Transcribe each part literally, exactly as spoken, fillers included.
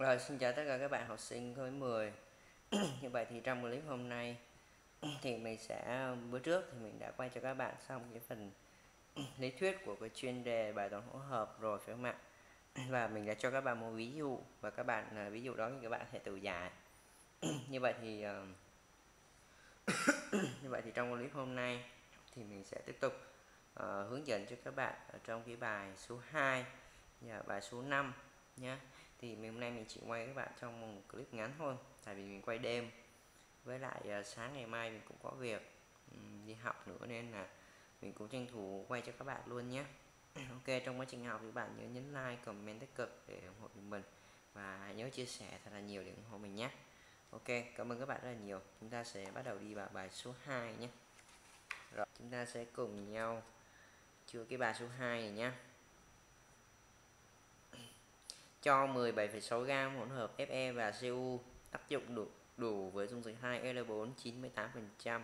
Rồi, xin chào tất cả các bạn học sinh khối mười. Như vậy thì trong clip hôm nay thì mình sẽ bữa trước thì mình đã quay cho các bạn xong cái phần lý thuyết của cái chuyên đề bài toán hỗn hợp rồi phải không ạ? Và mình đã cho các bạn một ví dụ và các bạn ví dụ đó thì các bạn sẽ tự giải. Như vậy thì như vậy thì trong clip hôm nay thì mình sẽ tiếp tục uh, hướng dẫn cho các bạn ở trong cái bài số hai và bài số năm nhé. Thì mình hôm nay mình chỉ quay các bạn trong một clip ngắn thôi, tại vì mình quay đêm với lại uh, sáng ngày mai mình cũng có việc um, đi học nữa nên là mình cũng tranh thủ quay cho các bạn luôn nhé. Ok, trong quá trình học thì các bạn nhớ nhấn like, comment tích cực để ủng hộ mình và hãy nhớ chia sẻ thật là nhiều để ủng hộ mình nhé. Ok, cảm ơn các bạn rất là nhiều. Chúng ta sẽ bắt đầu đi vào bài số hai nhé. Rồi, chúng ta sẽ cùng nhau chữa cái bài số hai này nhé. Cho mười bảy phẩy sáu gam hỗn hợp Fe và Cu áp dụng đủ, đủ với dung dịch hai L bốn chín mươi tám phần trăm.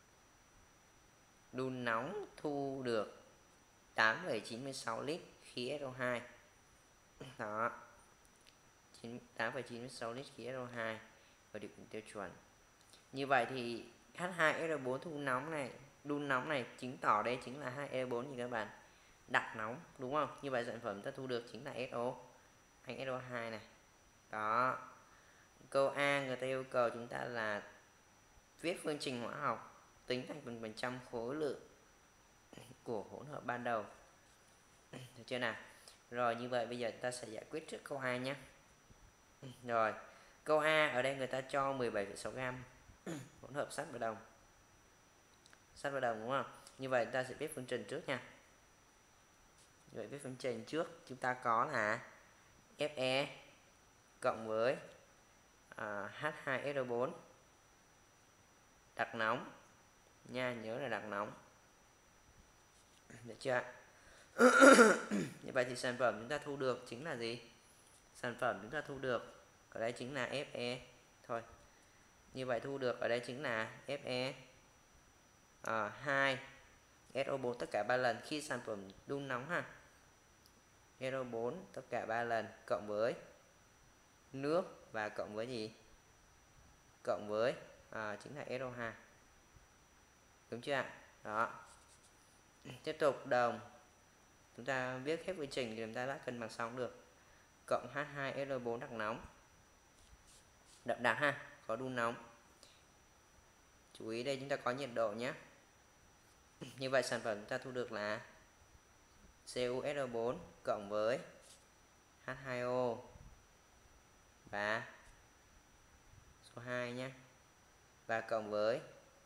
Đun nóng thu được tám phẩy chín mươi sáu lít khí S O hai. Đó. tám phẩy chín mươi sáu lít khí S O hai và điều kiện tiêu chuẩn. Như vậy thì H hai S O bốn thu nóng này, đun nóng này chứng tỏ đây chính là hai L bốn như các bạn. Đặc nóng đúng không? Như vậy sản phẩm ta thu được chính là S O, anh S O hai này. Đó. Câu A người ta yêu cầu chúng ta là viết phương trình hóa học tính thành phần phần trăm khối lượng của hỗn hợp ban đầu. Được chưa nào? Rồi như vậy bây giờ ta sẽ giải quyết trước câu A nhé. Rồi, câu A ở đây người ta cho mười bảy phẩy sáu gam hỗn hợp sắt và đồng. Sắt và đồng đúng không? Như vậy ta sẽ viết phương trình trước nha. Vậy viết phương trình trước chúng ta có là Fe cộng với uh, H hai S O bốn đặc nóng nha, nhớ là đặc nóng. Được chưa? Như vậy thì sản phẩm chúng ta thu được chính là gì? Sản phẩm chúng ta thu được ở đây chính là Fe thôi. Như vậy thu được ở đây chính là Fe uh, hai S O bốn tất cả ba lần khi sản phẩm đun nóng ha. S O bốn tất cả ba lần cộng với nước và cộng với gì? Cộng với à, chính là S O hai. Đúng chưa ạ? Đó. Tiếp tục đồng. Chúng ta viết hết quy trình thì chúng ta đã cân bằng xong được. Cộng H hai S O bốn đặc nóng. Đậm đặc ha, có đun nóng. Chú ý đây chúng ta có nhiệt độ nhé. Như vậy sản phẩm chúng ta thu được là Cu S O bốn cộng với H hai O và số hai nhé. Và cộng với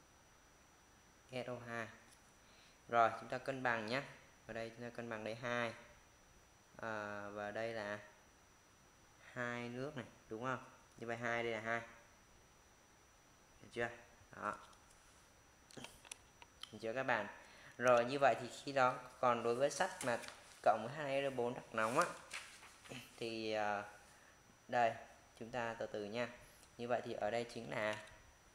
S O hai. Rồi chúng ta cân bằng nhé. Ở đây chúng ta cân bằng đây hai. À, và đây là hai nước này, đúng không? Như vậy hai đây là hai. Được chưa? Đó. Được chưa các bạn? Rồi như vậy thì khi đó còn đối với sắt mà cộng với H hai S O bốn đặc nóng á thì uh, đây chúng ta từ từ nha. Như vậy thì ở đây chính là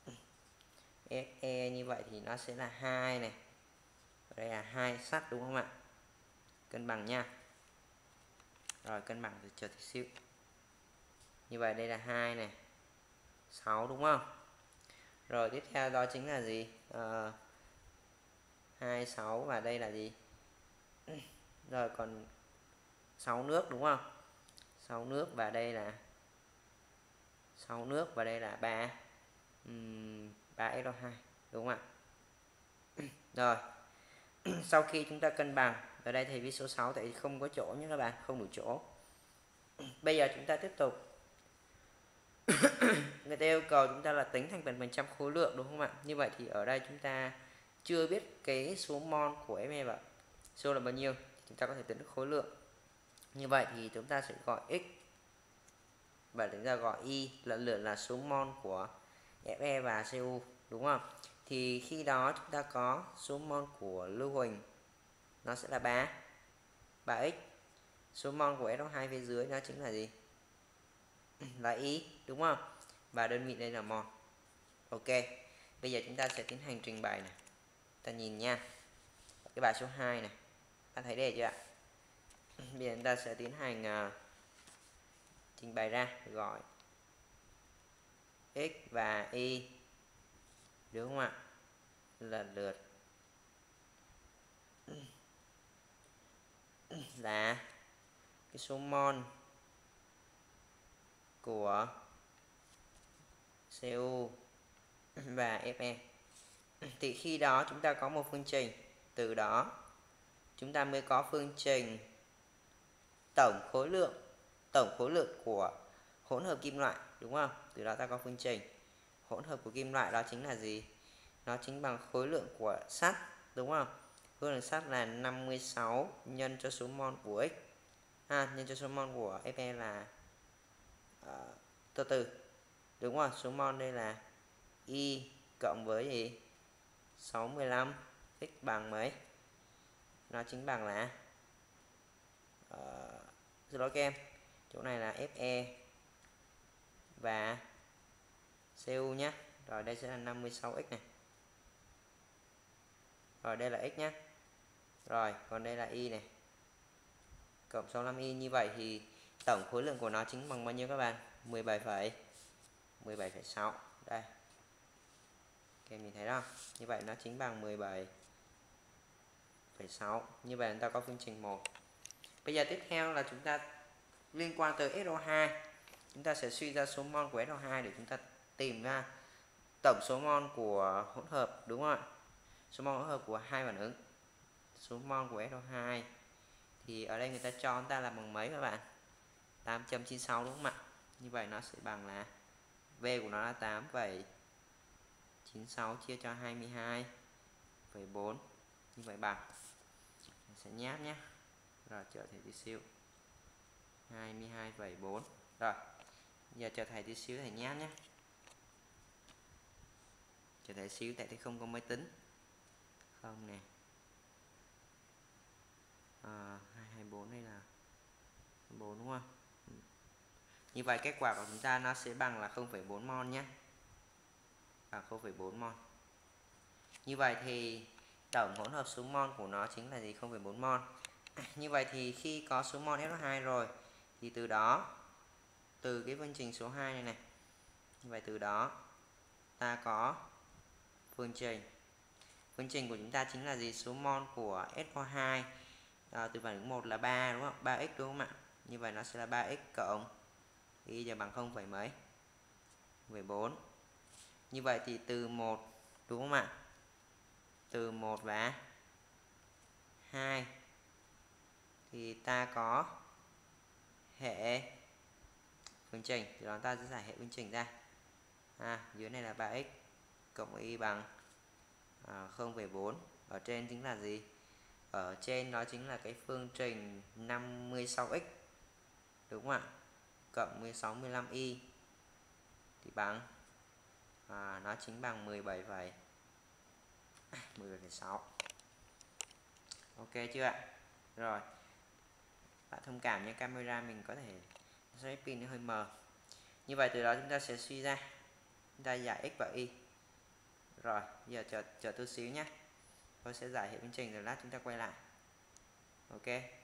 Fe, như vậy thì nó sẽ là hai này. Ở đây là hai sắt đúng không ạ? Cân bằng nha. Rồi cân bằng từ chờ tí xíu. Như vậy đây là hai này. sáu đúng không? Rồi tiếp theo đó chính là gì? Uh, hai, sáu và đây là gì? Rồi còn sáu nước đúng không? sáu nước và đây là sáu nước và đây là ba um, ba S O hai đúng không ạ? Rồi. Sau khi chúng ta cân bằng, ở đây thầy viết số sáu tại không có chỗ nhé các bạn, không đủ chỗ. Bây giờ chúng ta tiếp tục. Người ta yêu cầu chúng ta là tính thành phần phần trăm khối lượng đúng không ạ? Như vậy thì ở đây chúng ta chưa biết cái số mol của Fe và số là bao nhiêu, chúng ta có thể tính được khối lượng. Như vậy thì chúng ta sẽ gọi x và chúng ta gọi y lần lượt là số mol của Fe và Cu đúng không? Thì khi đó chúng ta có số mol của lưu huỳnh nó sẽ là ba, ba x. Số mol của S O hai phía dưới nó chính là gì? Là y đúng không? Và đơn vị đây là mol. Ok. Bây giờ chúng ta sẽ tiến hành trình bày này. Ta nhìn nha. Cái bài số hai này. Ta thấy đề chưa ạ? Bây giờ chúng ta sẽ tiến hành uh, trình bày ra gọi x và y, đúng không ạ, lần lượt là cái số mol của xê u và Fe. Thì khi đó chúng ta có một phương trình, từ đó chúng ta mới có phương trình tổng khối lượng tổng khối lượng của hỗn hợp kim loại, đúng không? Từ đó ta có phương trình hỗn hợp của kim loại, đó chính là gì? Nó chính bằng khối lượng của sắt, đúng không? Khối lượng sắt là năm mươi sáu nhân cho số mol của x, à, nhân cho số mol của Fe là uh, từ từ, đúng rồi, số mol đây là y cộng với gì? sáu mươi lăm, x bằng mấy? Nó chính bằng là uh, xin lỗi các em, chỗ này là Fe và xê u nhé. Rồi đây sẽ là năm mươi sáu x này. Rồi đây là x nhé. Rồi còn đây là y này. Cộng sáu mươi lăm y, như vậy thì tổng khối lượng của nó chính bằng bao nhiêu các bạn? mười bảy phẩy sáu. Đây. Các em nhìn thấy đó. Như vậy nó chính bằng mười bảy phẩy sáu. Như vậy chúng ta có phương trình một. Bây giờ tiếp theo là chúng ta liên quan tới ét o hai. Chúng ta sẽ suy ra số mol của ét o hai để chúng ta tìm ra tổng số mol của hỗn hợp, đúng không ạ? Số mol hỗn hợp của hai phản ứng. Số mol của ét o hai thì ở đây người ta cho chúng ta là bằng mấy các bạn? tám phẩy chín sáu, đúng không ạ? Như vậy nó sẽ bằng là V của nó là tám phẩy chín sáu chia cho hai mươi hai phẩy bốn. Như vậy bằng, mình sẽ nháp nhé. Rồi trở thành tí xíu hai mươi hai phẩy bốn. Rồi giờ trở thành tí xíu thầy nháp nhé. Trở thành xíu tại thì không có máy tính. Không nè. À, hai trăm hai mươi bốn đây là bốn, đúng không? Như vậy kết quả của chúng ta nó sẽ bằng là không phẩy bốn mol nhé. Bằng không phẩy bốn mol. Như vậy thì tổng hỗn hợp số mol của nó chính là gì? không phẩy bốn mol. Như vậy thì khi có số mol ét o hai rồi thì từ đó, từ cái phương trình số hai này này, như vậy từ đó ta có phương trình. Phương trình của chúng ta chính là gì? Số mol của ét o hai à, từ phản ứng một là ba, đúng không? ba x, đúng không ạ? Như vậy nó sẽ là ba x cộng y giờ bằng không phẩy mấy? mười bốn. Như vậy thì từ một, đúng không ạ? Từ một và hai thì ta có hệ phương trình, thì đó ta sẽ giải hệ phương trình ra. À, dưới này là ba x cộng y bằng à, không phẩy bốn. Ở trên chính là gì? Ở trên đó chính là cái phương trình năm mươi sáu x, đúng không ạ? Cộng sáu mươi lăm y thì bằng à, nó chính bằng mười bảy phẩy sáu. Ok chưa ạ? Rồi, bạn thông cảm nhé, camera mình có thể xoay pin nó hơi mờ. Như vậy từ đó chúng ta sẽ suy ra, chúng ta giải x và y. Rồi giờ chờ chờ tôi xíu nhé, tôi sẽ giải hệ phương trình rồi lát chúng ta quay lại. Ok.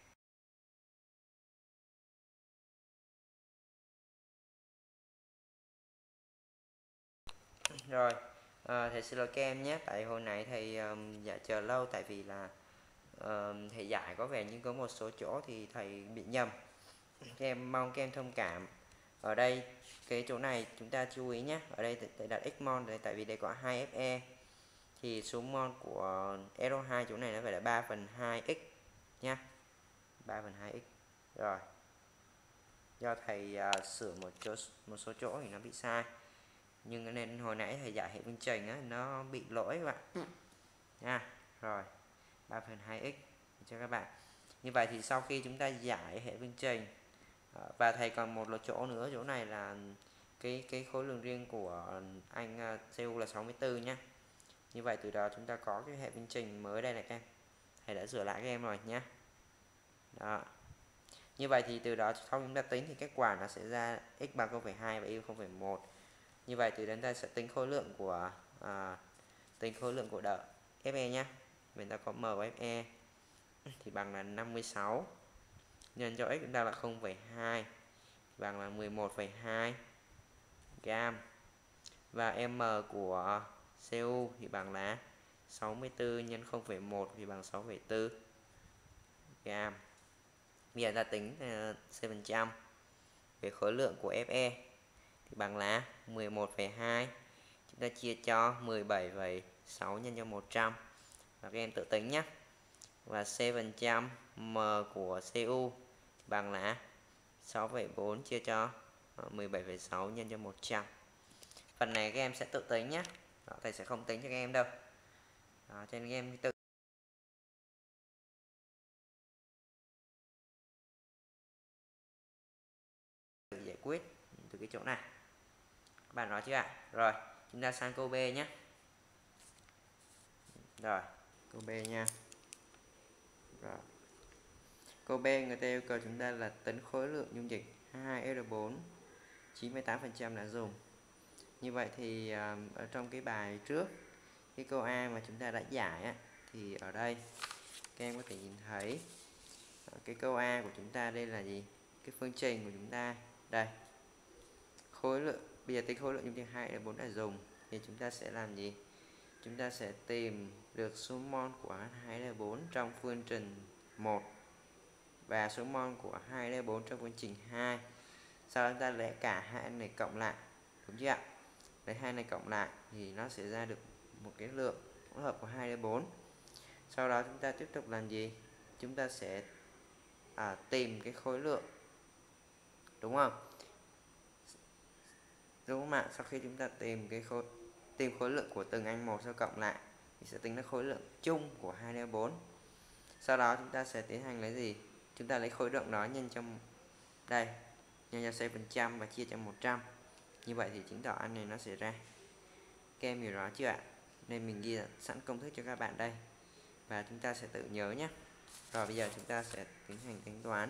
Rồi à, thầy xin lỗi các em nhé, tại hồi nãy thầy um, dạ chờ lâu, tại vì là uh, thầy giải có vẻ như có một số chỗ thì thầy bị nhầm. Các em mong các em thông cảm. Ở đây cái chỗ này chúng ta chú ý nhé, ở đây thầy đặt x mol đây, tại vì đây có hai Fe thì số mol của ét o hai chỗ này nó phải là ba phần hai x nha, ba phần hai x. Rồi do thầy uh, sửa một chỗ một số chỗ thì nó bị sai, nhưng nên hồi nãy thầy giải hệ phương trình á, nó bị lỗi các bạn nha. Rồi ba phần hai x cho các bạn. Như vậy thì sau khi chúng ta giải hệ phương trình và thầy còn một là chỗ nữa, chỗ này là cái cái khối lượng riêng của anh xê u là sáu mươi tư nhé. Như vậy từ đó chúng ta có cái hệ phương trình mới đây này các em, thầy đã sửa lại các em rồi nhé. Đó. Như vậy thì từ đó sau chúng ta tính thì kết quả nó sẽ ra x bằng không phẩy hai và y không phẩy một. Như vậy từ đó ta sẽ tính khối lượng của à, tính khối lượng của đợt Fe nhé. Mình ta có m của Fe thì bằng là năm mươi sáu nhân cho x chúng ta là không phẩy hai, bằng là mười một phẩy hai gam. Và M của xê u thì bằng là sáu mươi tư nhân không phẩy một thì bằng sáu phẩy bốn gam. Bây giờ ta tính uh, phần trăm về khối lượng của Fe thì bằng là mười một phẩy hai, chúng ta chia cho mười bảy phẩy sáu nhân cho một trăm, và các em tự tính nhé. Và C phần trăm M của xê u bằng là sáu phẩy bốn chia cho mười bảy phẩy sáu nhân cho một trăm. Phần này các em sẽ tự tính nhé. Đó, thầy sẽ không tính cho các em đâu. Đó, cho nên các em tự giải quyết từ cái chỗ này. Các bạn nói chưa ạ? Rồi, chúng ta sang câu B nhé. Rồi, câu B nha. Rồi. Câu B người ta yêu cầu chúng ta là tính khối lượng dung dịch hai R bốn chín mươi tám phần trăm đã dùng. Như vậy thì ở trong cái bài trước, cái câu A mà chúng ta đã giải á, thì ở đây các em có thể nhìn thấy cái câu A của chúng ta đây là gì? Cái phương trình của chúng ta đây. Khối lượng, bây giờ tính khối lượng dung dịch hai R bốn đã dùng thì chúng ta sẽ làm gì? Chúng ta sẽ tìm được số mol của hai R bốn trong phương trình một và số mol của hai R bốn trong phương trình hai. Sau đó chúng ta lấy cả hai này cộng lại, đúng chưa ạ? Lấy hai này cộng lại thì nó sẽ ra được một cái lượng hỗn hợp của hai R bốn. Sau đó chúng ta tiếp tục làm gì? Chúng ta sẽ à, tìm cái khối lượng, đúng không? Đúng không ạ? Sau khi chúng ta tìm cái khối tìm khối lượng của từng anh một sau cộng lại thì sẽ tính ra khối lượng chung của hai R bốn. Sau đó chúng ta sẽ tiến hành lấy gì? Chúng ta lấy khối lượng đó nhân cho đây, nhân cho C phần trăm và chia cho một trăm. Như vậy thì chứng tỏ anh này nó sẽ ra. Các em hiểu rõ chưa ạ? Nên mình ghi sẵn công thức cho các bạn đây và chúng ta sẽ tự nhớ nhé. Rồi bây giờ chúng ta sẽ tiến hành tính toán.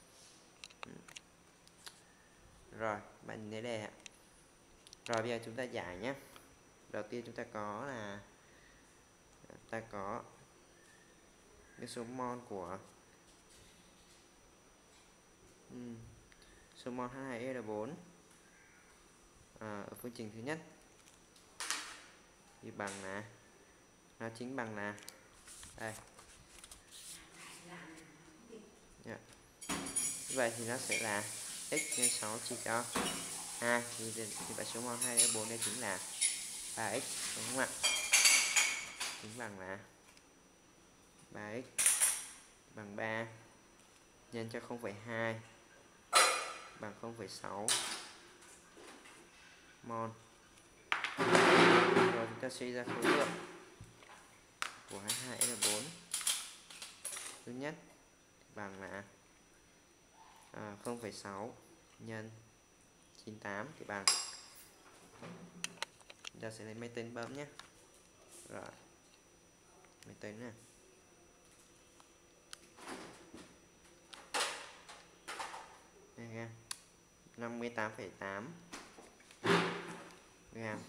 Rồi, bạn nhìn thấy đây ạ. Rồi bây giờ chúng ta giải nhé. Đầu tiên chúng ta có là ta có cái số mol của um, số mol H hai R bốn à, ở phương trình thứ nhất thì bằng là nó chính bằng là đây. Yeah. Vậy thì nó sẽ là x nhân sáu chia cho hai, thì, thì vậy số mol hai R bốn đây chính là ba x, đúng không ạ? Chính bằng là ba x bằng ba nhân cho không phẩy hai bằng không phẩy sáu mol. Rồi chúng ta suy ra khối lượng của hai R bốn thứ nhất bằng là à, không phẩy sáu nhân chín mươi tám thì bằng, chúng ta sẽ lấy máy tính bấm nhé. Rồi máy tính nè, đây năm mươi tám phẩy tám gam,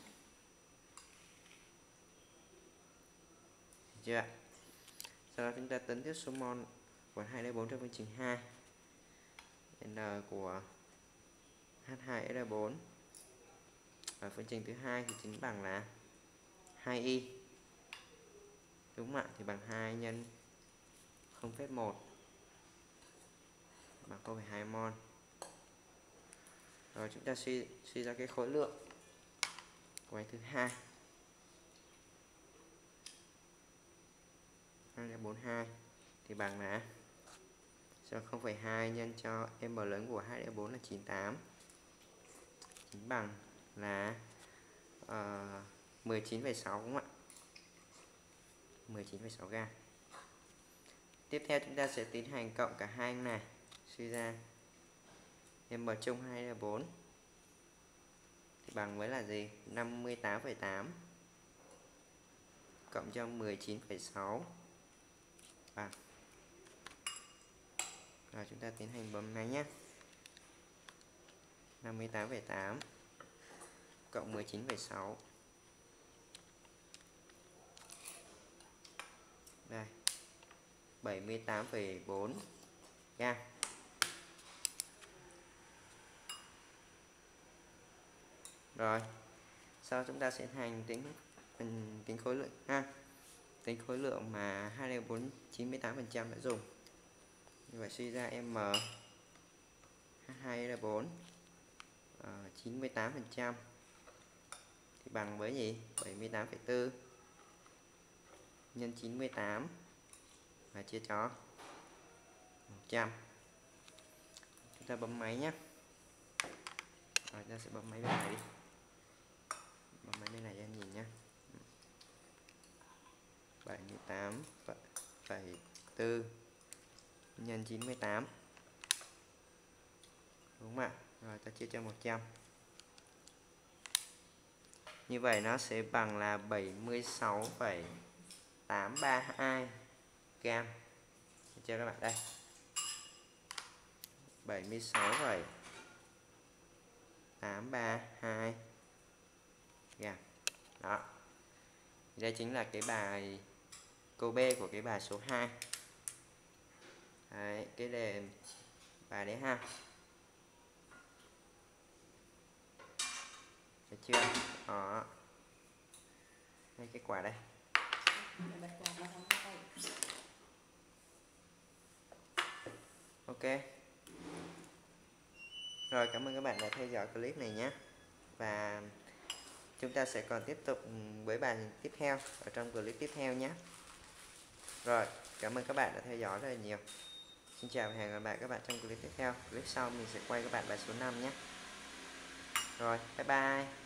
chưa ạ? Sau đó chúng ta tính tiếp số mol của hai R bốn trong phương trình hai. N của H hai R bốn ở phương trình thứ hai thì chính bằng là hai y, đúng không ạ? Thì bằng hai nhân không phẩy một bằng không phẩy hai mol. Rồi chúng ta suy suy ra cái khối lượng của anh thứ hai, hai R bốn hai thì bằng là cho không phẩy hai nhân cho M lớn của hai R bốn là chín mươi tám, chính bằng là uh, mười chín phẩy sáu, đúng không ạ? mười chín phẩy sáu gam. Tiếp theo chúng ta sẽ tiến hành cộng cả hai này, suy ra M chung hai R bốn thì bằng với là gì? năm mươi tám phẩy tám cộng cho mười chín phẩy sáu bằng. Rồi chúng ta tiến hành bấm máy nhé. năm mươi tám phẩy tám cộng mười chín phẩy sáu. Đây. bảy mươi tám phẩy bốn gam. Rồi, sau chúng ta sẽ hành tính mình tính khối lượng ha. Tính khối lượng mà hai đều bốn chín mươi tám phần trăm đã dùng. Như vậy suy ra M hai là bốn uh, chín mươi tám phần trăm thì bằng với gì? bảy mươi tám phẩy bốn nhân chín mươi tám và chia cho một trăm. Chúng ta bấm máy nhé. Rồi ta sẽ bấm máy bên này đi. Bấm máy bên này cho anh nhìn nhé. bảy mươi tám phẩy bốn nhân chín mươi tám, đúng không ạ? Rồi ta chia cho một trăm. Như vậy nó sẽ bằng là bảy mươi sáu phẩy tám ba hai gam. Được chưa các bạn? Đây, bảy mươi sáu phẩy tám ba hai gam. Đó, đây chính là cái bài câu B của cái bài số hai. Đấy, cái đề bài đấy ha. Được chưa? Đó, đây kết quả đây. Ok. Rồi, cảm ơn các bạn đã theo dõi clip này nhé. Và chúng ta sẽ còn tiếp tục với bài tiếp theo ở trong clip tiếp theo nhé. Rồi, cảm ơn các bạn đã theo dõi rất là nhiều. Xin chào và hẹn gặp lại các bạn trong clip tiếp theo. Clip sau mình sẽ quay các bạn bài số năm nhé. Rồi, bye bye.